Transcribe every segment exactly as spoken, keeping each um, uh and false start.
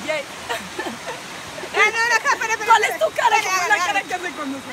Jay. No, no, no, espera, espera. ¿Cuál es tu cara? Espera, ¿Cómo es la espera, cara que hace con nosotros?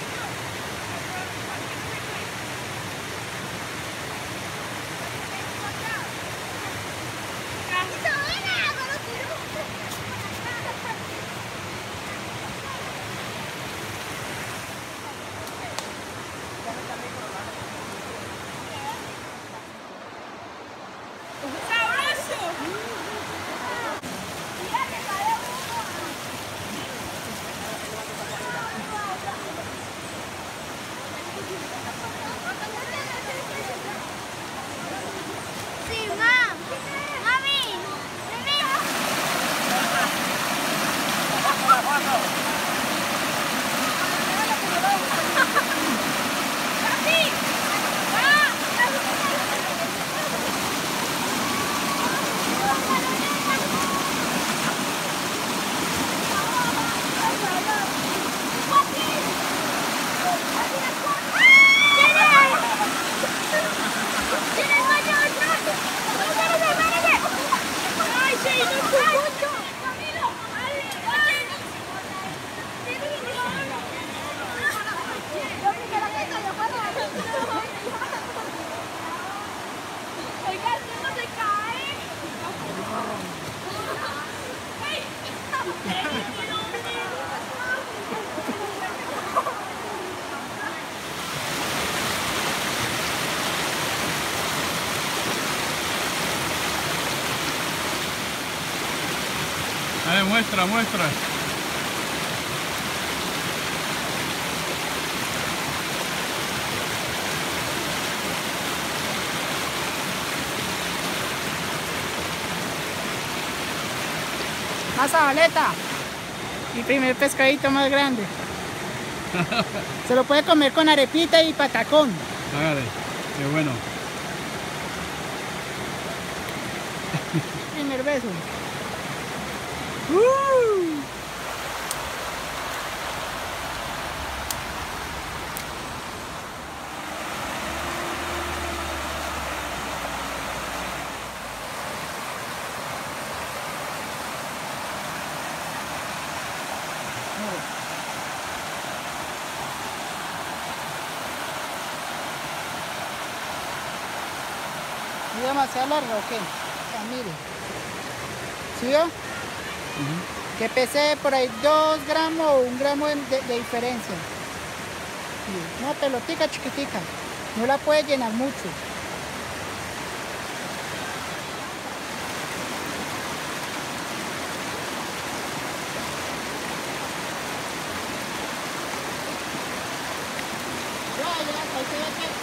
Dale, muestra, muestra. Más abaleta. Mi primer pescadito más grande. Se lo puede comer con arepita y patacón. Hágale, qué bueno. Primer beso. Uh. ¿Es demasiado larga o qué? Ah, mire. ¿Sí vio? Uh-huh. Que pese por ahí dos gramos o un gramo de, de, de diferencia. Sí. Una pelotica chiquitica. No la puede llenar mucho. Ya, ya, ahí se ve que